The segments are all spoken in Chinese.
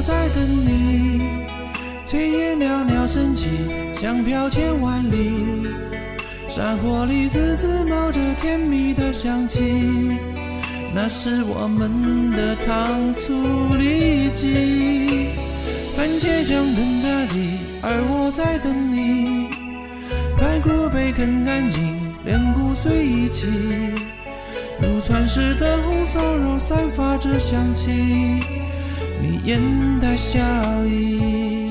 我在等你。炊烟袅袅升起，香飘千万里。山火里滋滋冒着甜蜜的香气，那是我们的糖醋里脊。番茄酱等着你，而我在等你。排骨被啃干净，连骨碎一起。如传世的红烧肉散发着香气，你眼带笑意。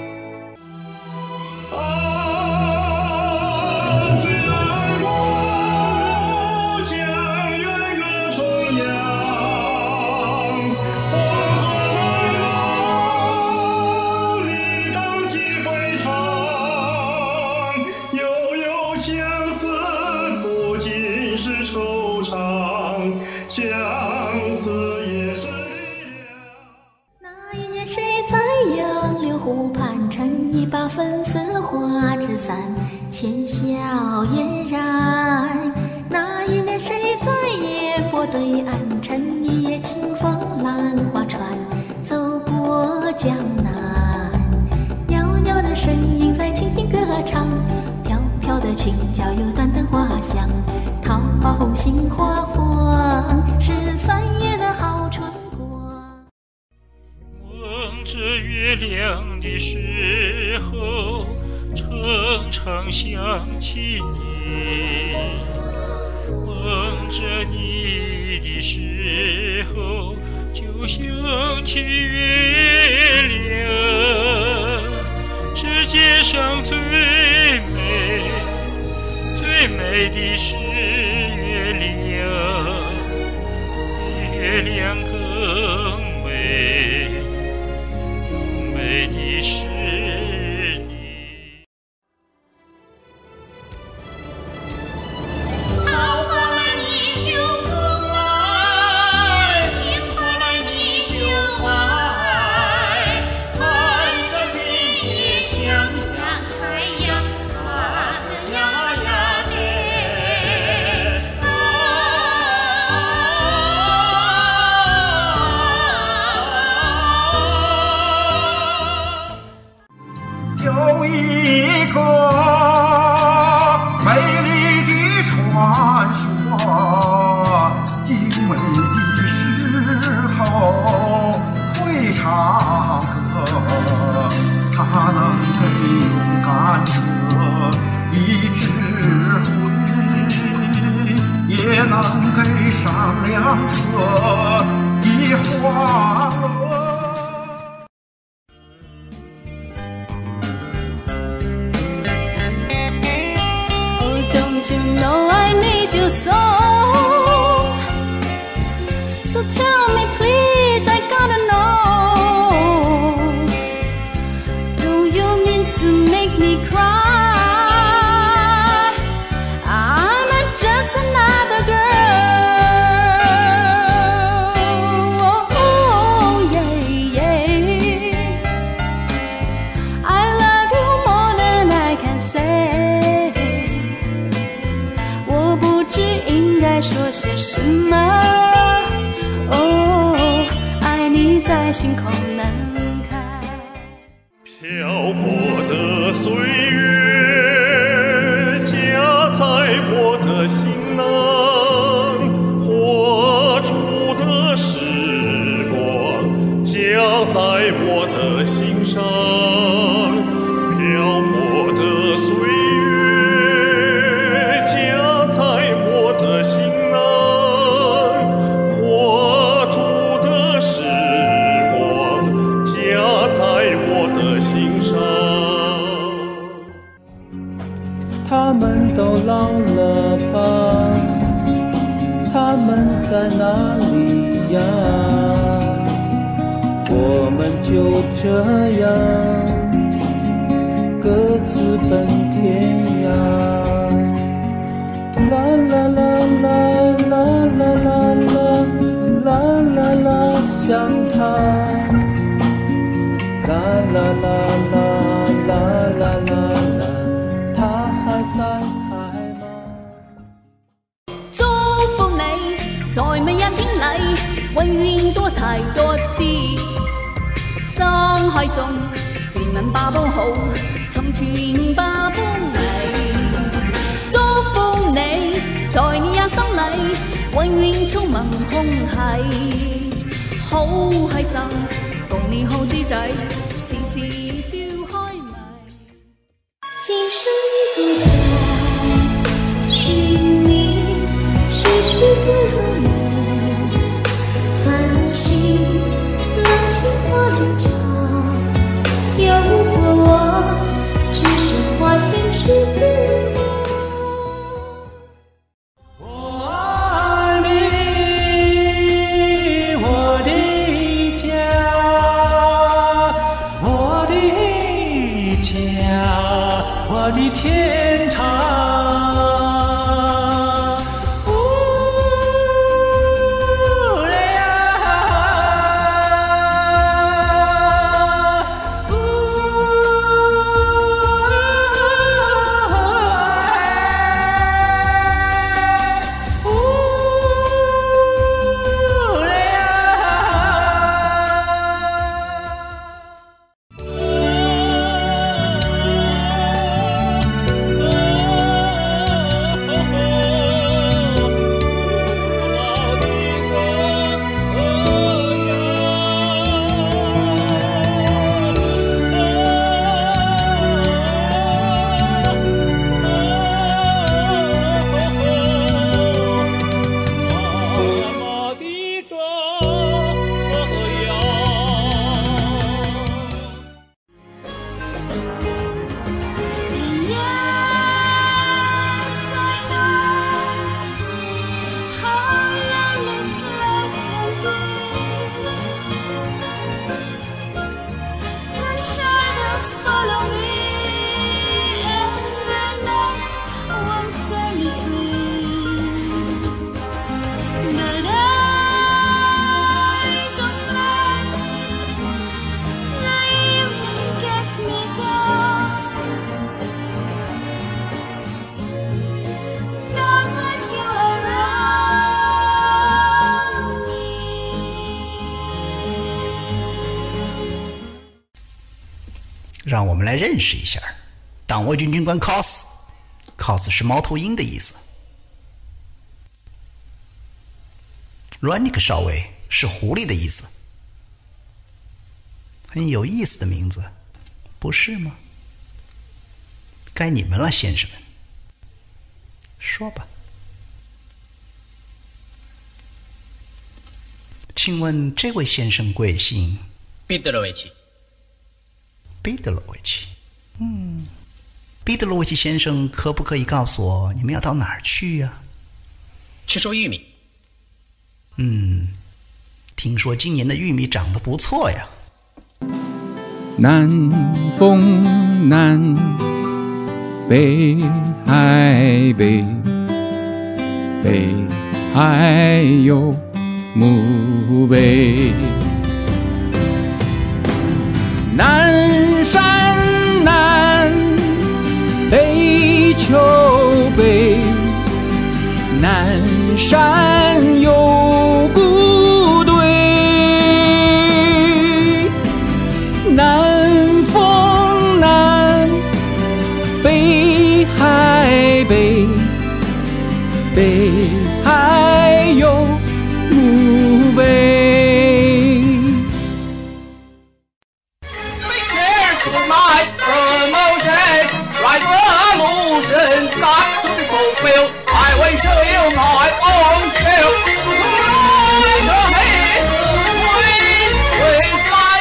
相思也是力量。 那一年谁在杨柳湖畔撑一把粉色花纸伞，浅笑嫣然。那一年谁在烟波对岸撑一叶清风兰花船，走过江南。袅袅的声音在轻轻歌唱，飘飘的裙角有淡淡花香。桃花红，杏花黄，是3月的好春光。 望着月亮的时候，常常想起你；望着你的时候，就想起月亮。世界上最美的是月亮，比月亮更美，更美的是你。 桃花来你就风来，杏花来你就来，看山明月像阳太阳，看得呀呀。 有一个美丽的传说，精美的石头会唱歌，它能给勇敢者以智慧，也能给善良者以欢乐。 Don't you know I need you so? So tell me please, I gotta know. Do you mean to make me cry? I'm not just another girl. Oh, yeah, yeah. I love you more than I can say.应该说些什么？哦，爱你在心口难开。 漂泊的岁月夹在我的行囊，画出的时光夹在我的心上。漂泊的岁月夹在我的行囊，画出的时光夹在我的心上。 他们都老了吧？他们在哪里呀？我们就这样各自奔天涯。啦啦啦啦啦啦啦啦啦啦啦，想他。啦啦啦啦啦啦啦啦，他还在开吗？ 祝福你，在每一天里，永遠多才多姿。 海中，专门把宝好，沉船把宝美。祝福你，在你一生里，永远充满空气，好开心，共你好豬仔，時時笑開眉。 今生不再寻觅逝去的容颜，叹息浪迹花一场，有过我，只是花谢之不我的天堂， 让我们来认识一下党卫军军官 cos 是猫头鹰的意思， Rannik 少尉是狐狸的意思，很有意思的名字，不是吗？该你们了，先生们，说吧。请问这位先生贵姓？ 彼得罗维奇。 彼得罗维奇，彼得罗维奇先生，可不可以告诉我你们要到哪儿去呀？ 去收玉米。 听说今年的玉米长得不错呀。 南风南，北海北，北海有墓碑。南山南，北丘北，南山有谷堆，南风南，北海北，北海有墓碑。 I will show you my own skill. Like a hazel tree with my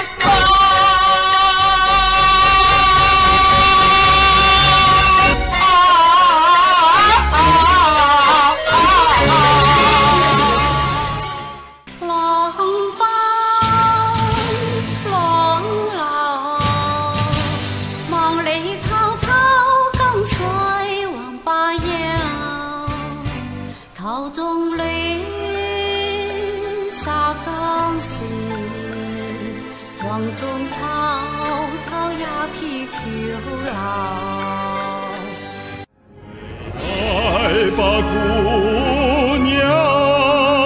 来吧，姑娘，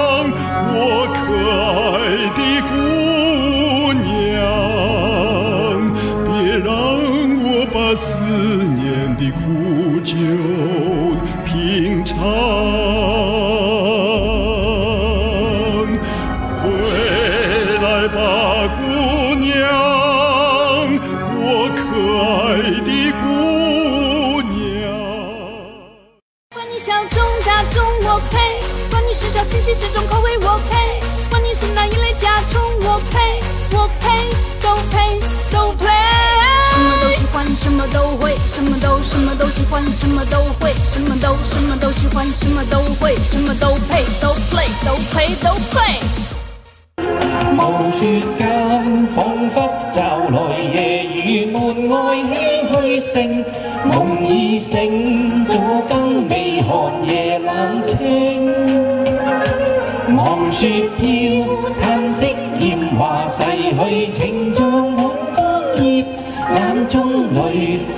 我可爱的姑娘， 什么都喜欢，什么都会，什么都喜欢，什么都会，什么都配，都 play， 都配，都配。 暮雪間，彷彿驟來夜雨門外唏噓聲，夢已醒，早更未寒夜冷清。望雪飄，嘆息鉛華逝去，情像滿江葉，眼中淚。